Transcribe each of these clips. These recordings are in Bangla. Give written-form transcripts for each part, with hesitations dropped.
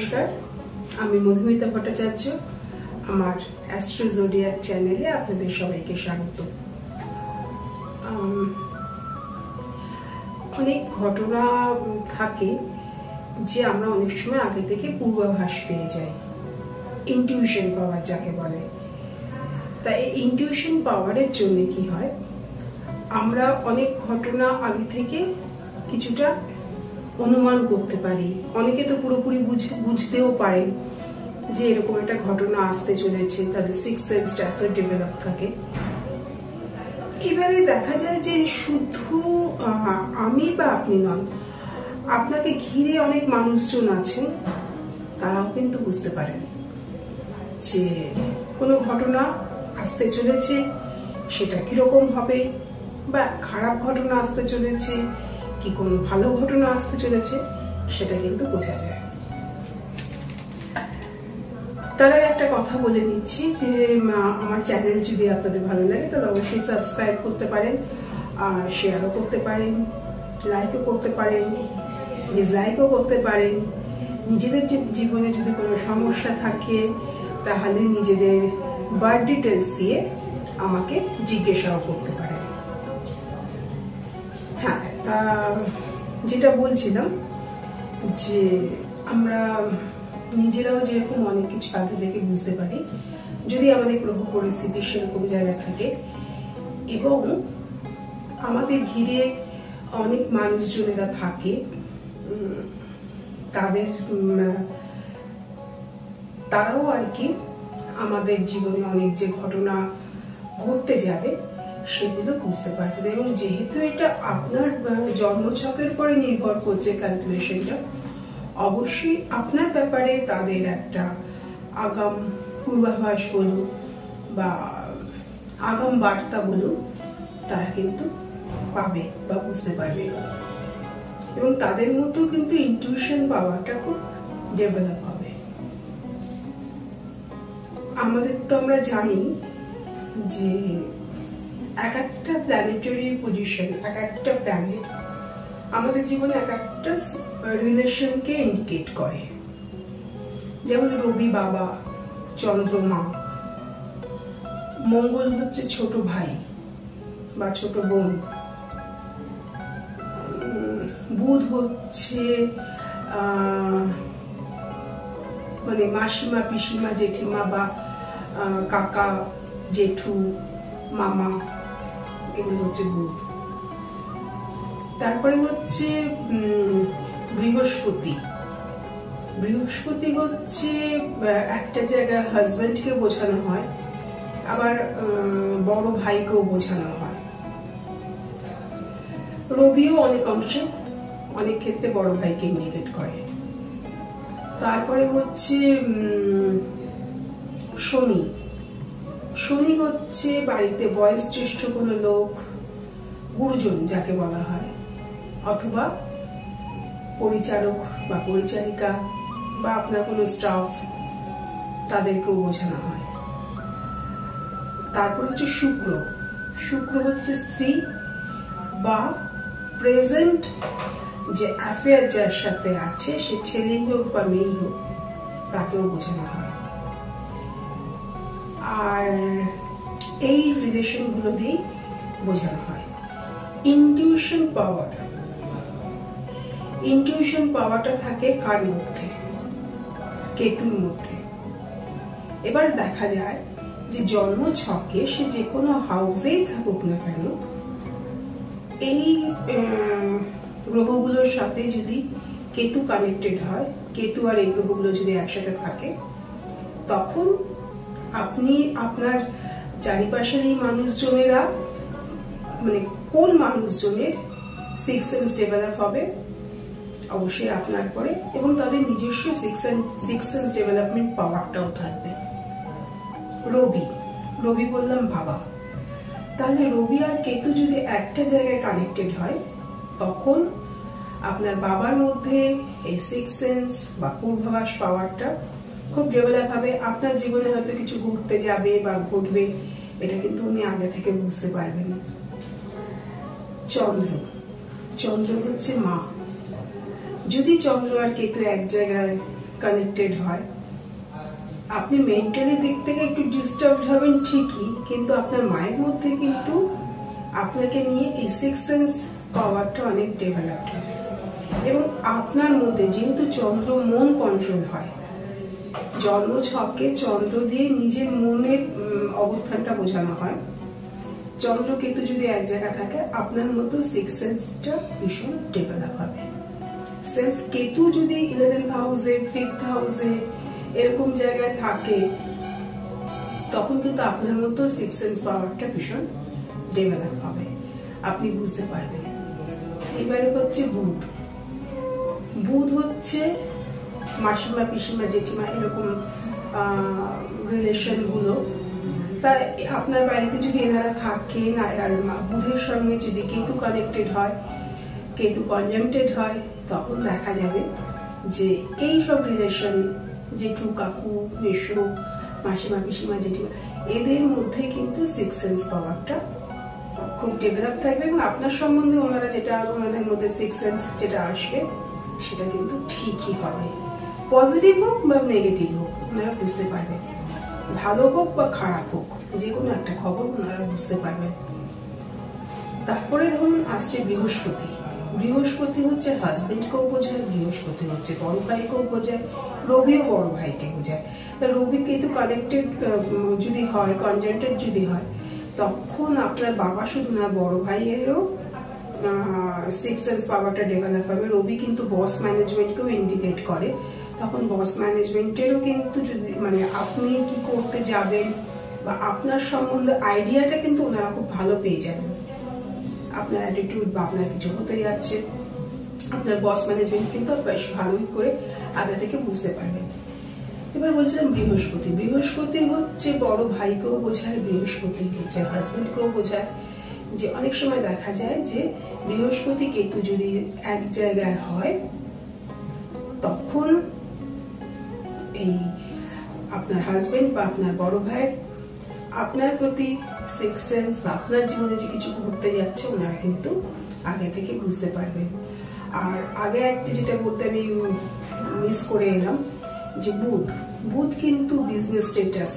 নমস্কার, আমি মধুমিতা ভট্টাচার্য। আমার অ্যাস্ট্রো জোডিয়াক চ্যানেলে আপনাদের সবাইকে স্বাগত। অনেক ঘটনা থাকে যে আমরা অনেক সময় আগে থেকে পূর্বাভাস পেয়ে যাই, ইনটিউশন পাওয়ার যাকে বলে। তাই ইনটিউশন পাওয়ারের জন্য কি হয়, আমরা অনেক ঘটনা আগে থেকে কিছুটা অনুমান করতে পারি। অনেকে তো পুরোপুরি বুঝতেও পারে যে এরকম একটা ঘটনা আসতে চলেছে, তাদের সিক্স সেন্সটা এত ডেভেলপ থাকে। এবারে দেখা যায় যে শুধু আমি বা আপনি নন, আপনাকে ঘিরে অনেক মানুষজন আছেন, তারাও কিন্তু বুঝতে পারেন যে কোনো ঘটনা আসতে চলেছে, সেটা কিরকম হবে, বা খারাপ ঘটনা আসতে চলেছে কি কোনো ভালো ঘটনা আসতে চলেছে, সেটা কিন্তু বোঝা যায়। তার আগে একটা কথা বলে দিচ্ছি যে আমার চ্যানেল যদি আপনাদের ভালো লাগে তাহলে অবশ্যই সাবস্ক্রাইব করতে পারেন, আর শেয়ারও করতে পারেন, লাইকও করতে পারেন, ডিসলাইকও করতে পারেন। নিজেদের জীবনে যদি কোনো সমস্যা থাকে তাহলে নিজেদের বার্থ ডিটেলস দিয়ে আমাকে জিজ্ঞাসাও করতে পারেন। হ্যাঁ, তা যেটা বলছিলাম যে আমরা নিজেরাও যেরকম অনেক কিছু আগে থেকে বুঝতে পারি যদি আমাদের গ্রহ পরিস্থিতি সেরকম জায়গা থাকে, এবং আমাদের ঘিরে অনেক মানুষজনেরা থাকে, তারাও আর কি আমাদের জীবনে অনেক যে ঘটনা ঘটতে যাবে সেগুলো বুঝতে পারবেন। এবং যেহেতু এটা আপনার জন্মছকের পরে নির্ভর করছে ক্যালকুলেশনটা, অবশ্যই আপনার ব্যাপারে তাদের একটা আগাম পূর্বাভাস বলুন বা আগাম বার্তা বলুন, তারা কিন্তু পাবে বা বুঝতে পারবে। এবং তাদের মতো কিন্তু ইনটিউশন পাওয়াটা খুব ডেভেলপ হবে। আমাদের তো আমরা জানি যে এক একটা প্ল্যানেটারি পজিশন, এক একটা প্ল্যানেট আমাদের জীবনে এক একটা রিলেশনকে ইন্ডিকেট করে। যেমন রবি বাবা, চন্দ্র মা, মঙ্গল হচ্ছে ছোট ভাই বা ছোট বোন, বুধ হচ্ছে মানে মাসিমা, পিসিমা, জেঠিমা বা কাকা, জেঠু, মামা, এগুলো হচ্ছে বুধ। তারপরে হচ্ছে বৃহস্পতি। বৃহস্পতি হচ্ছে একটা জায়গায় হাজবেন্ডকে বোঝানো হয়, আবার বড় ভাইকেও বোঝানো হয়। রবিও অনেক অংশে অনেক ক্ষেত্রে বড় ভাইকে ইন্ডিকেট করে। তারপরে হচ্ছে শনি। শনি হচ্ছে বাড়িতে বয়োজ্যেষ্ঠ কোনো লোক, গুরুজন যাকে বলা হয়, অথবা পরিচারক বা পরিচারিকা বা আপনার কোনো স্টাফ, তাদেরকেও বোঝানো হয়। তারপর হচ্ছে শুক্র। শুক্র হচ্ছে স্ত্রী বা প্রেজেন্ট যে অ্যাফেয়ার যার সাথে আছে, সে ছেলেই হোক বা মেয়েই হোক, তাকেও বোঝানো হয়। আর এই রিলেশন গুলো দিয়েই বোঝানো হয়। ইনটিউশন পাওয়ারটা থাকে কার মধ্যে? কেতুর মধ্যে। এবার দেখা যায় যে জন্ম ছকে সে যে কোনো হাউসেই থাকুক না কেন, এই গ্রহগুলোর সাথে যদি কেতু কানেক্টেড হয়, কেতু আর এই গ্রহগুলো যদি একসাথে থাকে, তখন আপনি আপনার চারিপাশের এই মানুষজনেরা, মানে কোন মানুষজনের সিক্স সেন্স ডেভেলপ হবে অবশ্যই আপনার পরে, এবং তাদের নিজস্ব সিক্স সেন্স ডেভেলপমেন্ট পাওয়ারটাও থাকবে। রবি বললাম বাবা, তাহলে রবি আর কেতু যদি একটা জায়গায় কানেক্টেড হয়, তখন আপনার বাবার মধ্যে এই সিক্স সেন্স বা পূর্বাভাস পাওয়ারটা খুব ডেভেলপ হবে। আপনার জীবনে হয়তো কিছু ঘটতে যাবে বা ঘটবে, এটা কিন্তু উনি আগে থেকে বুঝতে পারবেন। চন্দ্র হচ্ছে মা। যদি চন্দ্র আর কেতু এক জায়গায় কানেক্টেড হয়, আপনি মেন্টালি দিক থেকে একটু ডিস্টার্ব হবেন ঠিকই, কিন্তু আপনার মায়ের মধ্যে কিন্তু আপনাকে নিয়ে এই সিক্স সেন্স পাওয়ারটা অনেক ডেভেলপড হবে। এবং আপনার মধ্যে যেহেতু চন্দ্র মন কন্ট্রোল হয়, জন্ম ছকে চন্দ্র দিয়ে নিজের মনের অবস্থানটা বোঝানো হয়। চন্দ্র কেতু যদি এক জায়গায় থাকে, আপনার মতো সিক্স সেন্সটা ভীষণ ডেভেলপ হবে। সেলফ কেতু যদি 11th হাউসে 5th হাউসে এরকম জায়গায় থাকে, তখন কিন্তু আপনার মতো সিক্স সেন্স পাওয়ারটা ভীষণ ডেভেলপ হবে, আপনি বুঝতে পারবেন। এবারে হচ্ছে বুধ। বুধ হচ্ছে মাসিমা, পিসিমা, জেঠিমা এরকম রিলেশন গুলো। তাই আপনার বাড়িতে যদি এনারা থাকেন আর বুধের সঙ্গে যদি কেতু কানেক্টেড হয়, কেতু কনজাংক্টেড হয়, তখন দেখা যাবে যে এই সব রিলেশন, জেঠু, কাকু, মেশো, মাসিমা, পিসিমা, জেঠিমা, এদের মধ্যে কিন্তু সিক্স সেন্স পাওয়ারটা খুব ডেভেলপ থাকবে এবং আপনার সম্বন্ধে ওনারা যেটা, ওনাদের মধ্যে সিক্স সেন্স যেটা আসবে সেটা কিন্তু ঠিকই হবে। পজিটিভ হোক বা নেগেটিভ হোক, ওনারা বুঝতে পারবেন। ভালো হোক বা খারাপ হোক, যে কোনো একটা খবর ওনারা বুঝতে পারবেন। তারপরে ধরুন আসছে বৃহস্পতি। বৃহস্পতি হচ্ছে হাজবেন্ডকেও বোঝায়, বৃহস্পতি হচ্ছে বড় ভাইকেও বোঝায়, রবিও বড় ভাইকে বোঝায়। রবি কেতু কানেক্টেড যদি হয়, কনজাংক্টেড যদি হয়, তখন আপনার বাবা শুধু না, বড় ভাইয়েরও সিক্স সেন্স পাওয়ারটা ডেভেলপ হবে। রবি কিন্তু বস ম্যানেজমেন্টকেও ইন্ডিকেট করে, তখন বস ম্যানেজমেন্টেরও কিন্তু যদি মানে আপনি কি করতে যাবেন বা আপনার সম্বন্ধে আইডিয়াটা কিন্তু ওনারা খুব ভালো পেয়ে যাবেন। আপনার অ্যাটিটিউড বা আপনার কিছু হতে যাচ্ছে, আপনার বস ম্যানেজমেন্ট কিন্তু বেশ ভালোই করে আগে থেকে বুঝতে পারবেন। এবার বলছিলাম বৃহস্পতি। বৃহস্পতি হচ্ছে বড় ভাইকেও বোঝায়, বৃহস্পতি হচ্ছে হাজবেন্ডকেও বোঝায়। যে অনেক সময় দেখা যায় যে বৃহস্পতি কেতু যদি এক জায়গায় হয়, তখন এই আপনার হাজবেন্ড বা আপনার বড় ভাই আপনার প্রতি সিক্স সেন্স বা আপনার জীবনে যে কিছু ঘটতে যাচ্ছে ওনারা কিন্তু আগে থেকে বুঝতে পারবেন। আর আগে একটা যেটা বলতে আমি মিস করে এলাম, যে বুধ। বুধ কিন্তু বিজনেস স্ট্যাটাস।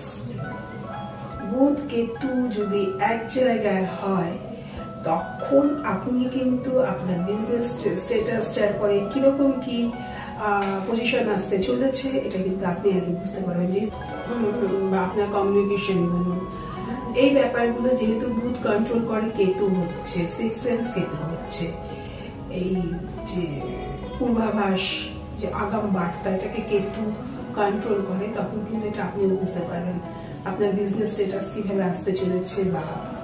বুধ কেতু যদি এক জায়গায় হয়, তখন আপনি কিন্তু আপনার বিজনেস স্ট্যাটাসটার পরে কিরকম কি পজিশন আসতে চলেছে, এটা কিন্তু আপনি আগে বুঝতে পারবেন। যে বা আপনার কমিউনিকেশন বলুন, এই ব্যাপারগুলো যেহেতু বুধ কন্ট্রোল করে, কেতু হচ্ছে সিক্স সেন্স, কেতু হচ্ছে এই যে পূর্বাভাস, যে আগাম বার্তা, এটাকে কেতু কন্ট্রোল করে, তখন কিন্তু এটা আপনিও বুঝতে পারবেন আপনার বিজনেস স্ট্যাটাস কিভাবে আসতে চলেছে বা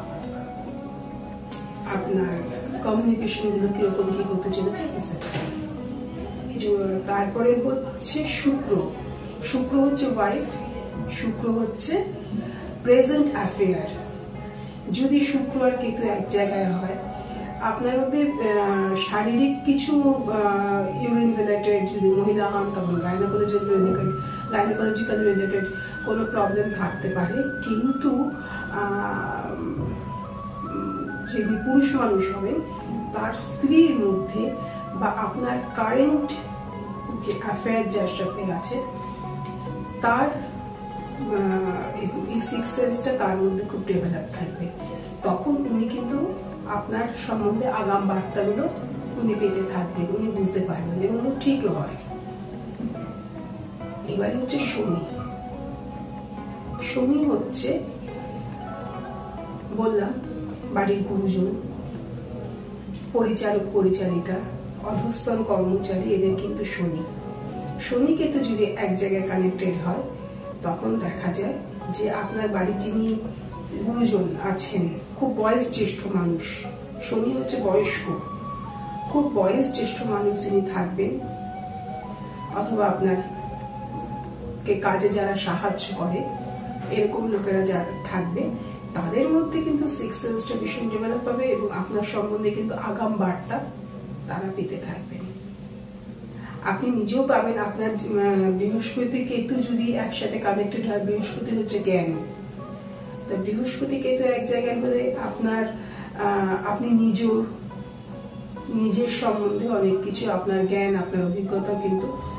আপনার কমিউনিকেশন গুলো কিরকম কি করতে চলেছে বুঝতে পারবেন। তারপরে হচ্ছে শুক্র। শুক্র হচ্ছে ওয়াইফ, শুক্র হচ্ছে প্রেজেন্ট অ্যাফেয়ার। যদি শুক্র আর কেতু এক জায়গায় হয়, আপনার মধ্যে শারীরিক কিছু ইউরিন রিলেটেড, যদি মহিলা হন তখন গাইনোকোলজিক্যাল রিলেটেড কোনো প্রবলেম থাকতে পারে, কিন্তু যিনি পুরুষ মানুষ হবেন তার স্ত্রীর মধ্যে বা আপনার কারেন্ট যে অ্যাফেয়ার যার সাথে আছে, তার এই সিক্স সেন্সটা তার মধ্যে খুব ডেভেলপ থাকবে। তখন উনি কিন্তু আপনার সম্বন্ধে আগাম বার্তাগুলো উনি পেতে থাকবেন, উনি বুঝতে পারবেন এবং ঠিকও হয়। এবারে হচ্ছে শনি। শনি হচ্ছে বললাম বাড়ির গুরুজন, পরিচারক পরিচারিকা, অধস্তন কর্মচারী, এদের কিন্তু শনি। শনি কেতু যদি এক জায়গায় কানেক্টেড হয়, তখন দেখা যায় যে আপনার বাড়ির যিনি গুরুজন আছেন, খুব বয়স জ্যেষ্ঠ মানুষ, শনি হচ্ছে বয়স্ক, খুব বয়স জ্যেষ্ঠ মানুষ যিনি থাকবেন, অথবা আপনার কে কাজে যারা সাহায্য করে, এরকম লোকেরা যারা থাকবে, তাদের মধ্যে কিন্তু সিক্স সেন্সটা ভীষণ ডেভেলপ হবে এবং আপনার সম্বন্ধে কিন্তু আগাম বার্তা তারা পেতে থাকবেন। আপনি নিজেও পাবেন। আপনার বৃহস্পতি কেতু যদি একসাথে কানেক্টেড হয়, বৃহস্পতি হচ্ছে জ্ঞান, তো বৃহস্পতি কেতু এক জায়গায় হলে আপনার আপনি নিজের সম্বন্ধে অনেক কিছু, আপনার জ্ঞান, আপনার অভিজ্ঞতা কিন্তু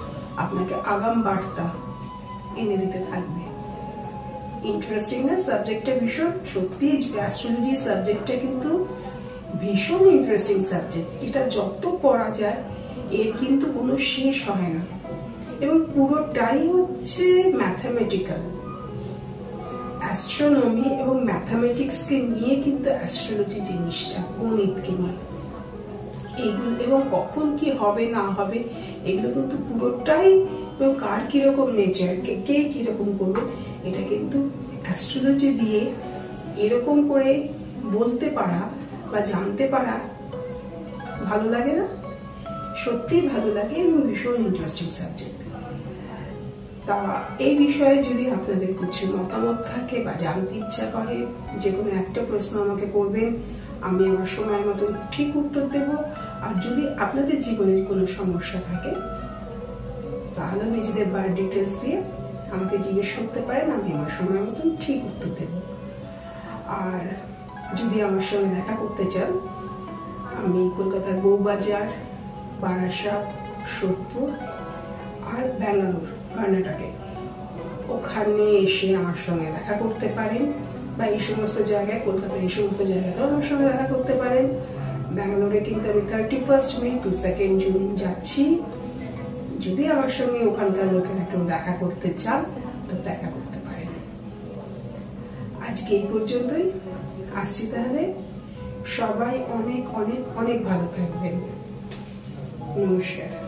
আপনাকে আগাম বার্তা এনে দিতে থাকবে। ইন্টারেস্টিং না সাবজেক্টটা? ভীষণ সত্যি অ্যাস্ট্রোলজি সাবজেক্টটা কিন্তু ভীষণ ইন্টারেস্টিং সাবজেক্ট। এটা যত পড়া যায় এর কিন্তু কোনো শেষ হয় না, এবং পুরোটাই হচ্ছে ম্যাথামেটিক্যাল। অ্যাস্ট্রোনমি এবং ম্যাথামেটিক্সকে নিয়ে কিন্তু অ্যাস্ট্রোলজি জিনিসটা, গণিতকে নিয়ে এইগুলো, এবং কখন কি হবে না হবে এগুলো কিন্তু পুরোটাই, এবং কার কিরকম নেচার, কে কিরকম করবে, এটা কিন্তু অ্যাস্ট্রোলজি দিয়ে এরকম করে বলতে পারা বা জানতে পারা ভালো লাগে না? সত্যি ভালো লাগে এবং ভীষণ ইন্টারেস্টিং সাবজেক্ট। তা এই বিষয়ে যদি আপনাদের কিছু মতামত থাকে বা জানতে ইচ্ছা করে, যে কোনো একটা প্রশ্ন আমাকে করবেন, আমি আমার সময় মতো ঠিক উত্তর দেব। আর যদি আপনাদের জীবনের কোনো সমস্যা থাকে তাহলে নিজেদের বার্থ ডিটেলস দিয়ে আমাকে জিজ্ঞেস করতে পারেন, আমি আমার সময় মতন ঠিক উত্তর দেব। আর যদি আমার সঙ্গে দেখা করতে চান, আমি কলকাতার বউবাজার, বারাসাত, সোদপুর আর ব্যাঙ্গালোর, কর্ণাটকে, ওখানে এসে আমার সঙ্গে দেখা করতে পারেন, বা এই সমস্ত জায়গায়, কলকাতার এই সমস্ত জায়গাতেও আমার সঙ্গে দেখা করতে পারেন। ব্যাঙ্গালোরে কিন্তু আমি 31 মে টু 2 জুন যাচ্ছি। যদি আমার সঙ্গে ওখানকার লোকেরা কেউ দেখা করতে চান তো দেখা করতে পারেন। আজকে এই পর্যন্তই, আসছি তাহলে। সবাই অনেক অনেক অনেক ভালো থাকবেন। নমস্কার।